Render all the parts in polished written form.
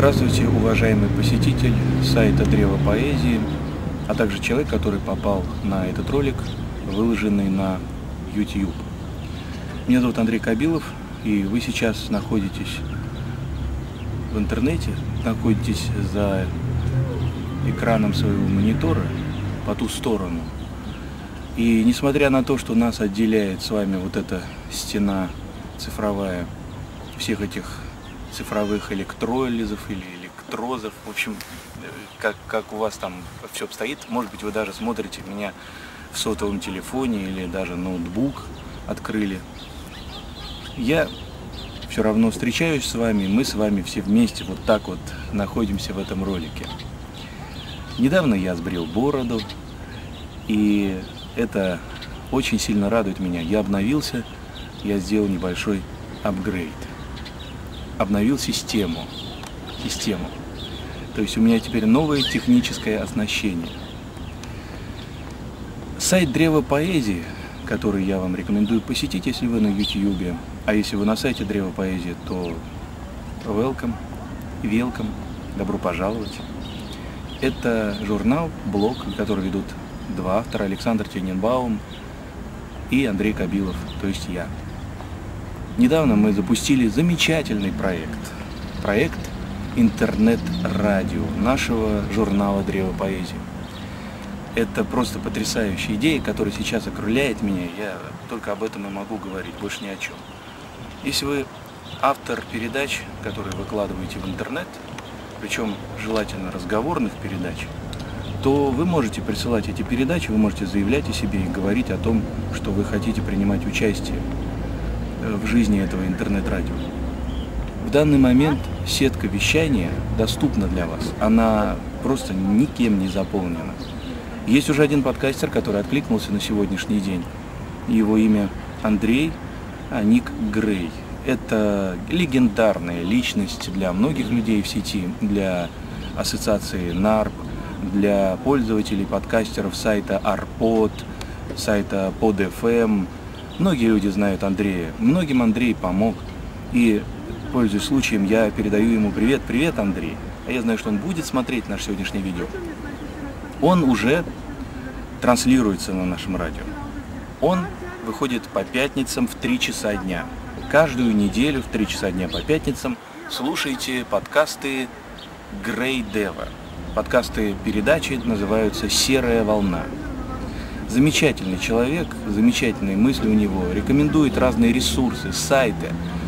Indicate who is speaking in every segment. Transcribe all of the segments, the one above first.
Speaker 1: Здравствуйте, уважаемый посетитель сайта Древо Поэзии, а также человек, который попал на этот ролик, выложенный на YouTube. Меня зовут Андрей Кабилов, и вы сейчас находитесь в интернете, находитесь за экраном своего монитора по ту сторону. И несмотря на то, что нас отделяет с вами вот эта стена цифровая, всех этих цифровых электролизов или электрозов, в общем, как у вас там все обстоит, может быть, вы даже смотрите меня в сотовом телефоне или даже ноутбук открыли. Я все равно встречаюсь с вами, мы с вами все вместе вот так вот находимся в этом ролике. Недавно я сбрил бороду, и это очень сильно радует меня. Я обновился, я сделал небольшой апгрейд. Обновил систему. То есть у меня теперь новое техническое оснащение. Сайт Древо Поэзии, который я вам рекомендую посетить, если вы на YouTube, а если вы на сайте Древо Поэзии, то welcome, добро пожаловать. Это журнал, блог, который ведут два автора, Александр Тененбаум и Андрей Кабилов, то есть я. Недавно мы запустили замечательный проект интернет-радио нашего журнала Древо Поэзии. Это просто потрясающая идея, которая сейчас окрыляет меня, я только об этом и могу говорить, больше ни о чем. Если вы автор передач, которые выкладываете в интернет, причем желательно разговорных передач, то вы можете присылать эти передачи, вы можете заявлять о себе и говорить о том, что вы хотите принимать участие в жизни этого интернет-радио. В данный момент сетка вещания доступна для вас. Она просто никем не заполнена. Есть уже один подкастер, который откликнулся на сегодняшний день. Его имя Андрей, а ник Грей. Это легендарная личность для многих людей в сети, для ассоциации НАРП, для пользователей подкастеров сайта Арпод, сайта Pod.fm. Многие люди знают Андрея, многим Андрей помог, и, пользуясь случаем, я передаю ему привет, Андрей. А я знаю, что он будет смотреть наше сегодняшнее видео. Он уже транслируется на нашем радио. Он выходит по пятницам в 3 часа дня. Каждую неделю в 3 часа дня по пятницам слушайте подкасты Грей Дева. Подкасты передачи называются «Серая волна». Замечательный человек, замечательные мысли у него, рекомендует разные ресурсы, сайты.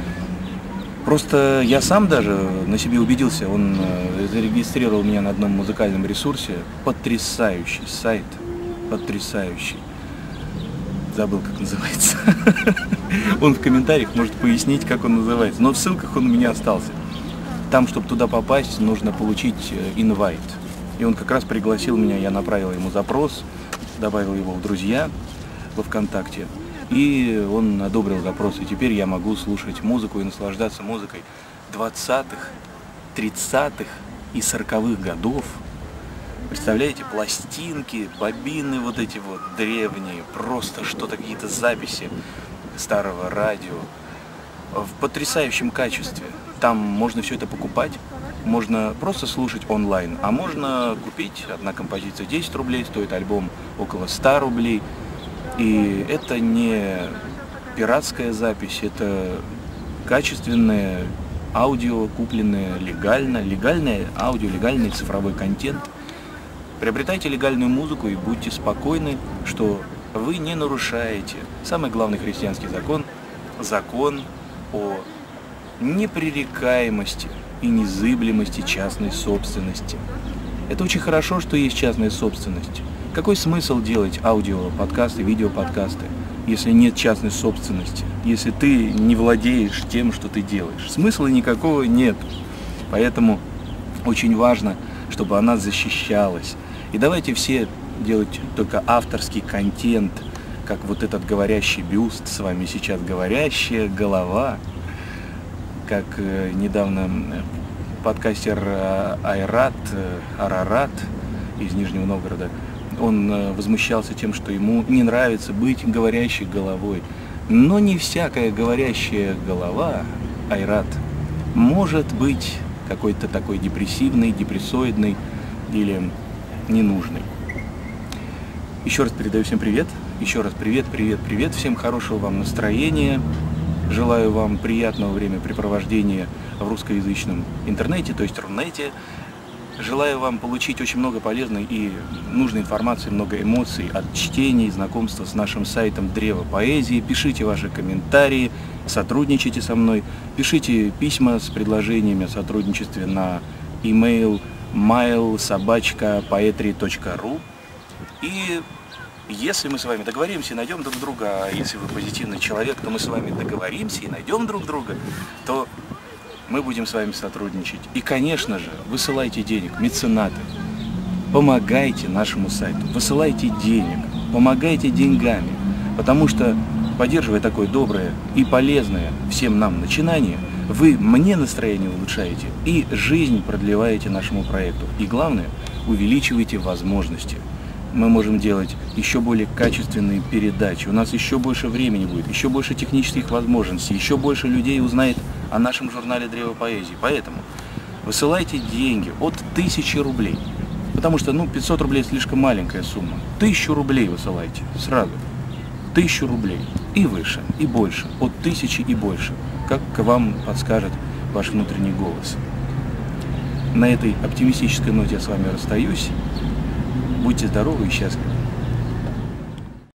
Speaker 1: Просто я сам даже на себе убедился, он зарегистрировал меня на одном музыкальном ресурсе. Потрясающий сайт, потрясающий. Забыл, как называется. Он в комментариях может пояснить, как он называется, но в ссылках он у меня остался. Там, чтобы туда попасть, нужно получить инвайт. И он как раз пригласил меня, я направил ему запрос, добавил его в друзья во ВКонтакте, и он одобрил запрос, и теперь я могу слушать музыку и наслаждаться музыкой 20-х, 30-х и 40-х годов. Представляете, пластинки, бобины вот эти вот древние, просто что-то, какие-то записи старого радио в потрясающем качестве. Там можно все это покупать. Можно просто слушать онлайн, а можно купить. Одна композиция 10 рублей, стоит альбом около 100 рублей. И это не пиратская запись, это качественное аудио, купленное легально, легальное аудио, легальный цифровой контент. Приобретайте легальную музыку и будьте спокойны, что вы не нарушаете самый главный христианский закон, закон о непререкаемости и незыблемости частной собственности. Это очень хорошо, что есть частная собственность. Какой смысл делать аудиоподкасты, видеоподкасты, если нет частной собственности, если ты не владеешь тем, что ты делаешь? Смысла никакого нет. Поэтому очень важно, чтобы она защищалась. И давайте все делать только авторский контент, как вот этот говорящий бюст, с вами сейчас говорящая голова, как недавно подкастер Арарат из Нижнего Новгорода, он возмущался тем, что ему не нравится быть говорящей головой. Но не всякая говорящая голова, Айрат, может быть какой-то такой депрессивный, депрессоидный или ненужный. Еще раз передаю всем привет. Еще раз привет, привет, привет. Всем хорошего вам настроения. Желаю вам приятного времяпрепровождения в русскоязычном интернете, то есть Рунете. Желаю вам получить очень много полезной и нужной информации, много эмоций от чтения и знакомства с нашим сайтом Древо Поэзии. Пишите ваши комментарии, сотрудничайте со мной, пишите письма с предложениями о сотрудничестве на email mail@poetry.ru. И если мы с вами договоримся и найдем друг друга, а если вы позитивный человек, то мы с вами договоримся и найдем друг друга, то мы будем с вами сотрудничать. И, конечно же, высылайте денег, меценаты, помогайте нашему сайту, высылайте денег, помогайте деньгами, потому что, поддерживая такое доброе и полезное всем нам начинание, вы мне настроение улучшаете и жизнь продлеваете нашему проекту. И главное, увеличиваете возможности. Мы можем делать еще более качественные передачи, у нас еще больше времени будет, еще больше технических возможностей, еще больше людей узнает о нашем журнале Древо Поэзии. Поэтому высылайте деньги от 1000 рублей, потому что 500 рублей слишком маленькая сумма. 1000 рублей высылайте сразу, 1000 рублей и выше, и больше, от 1000 и больше, как вам подскажет ваш внутренний голос. На этой оптимистической ноте я с вами расстаюсь. Будьте здоровы и счастливы.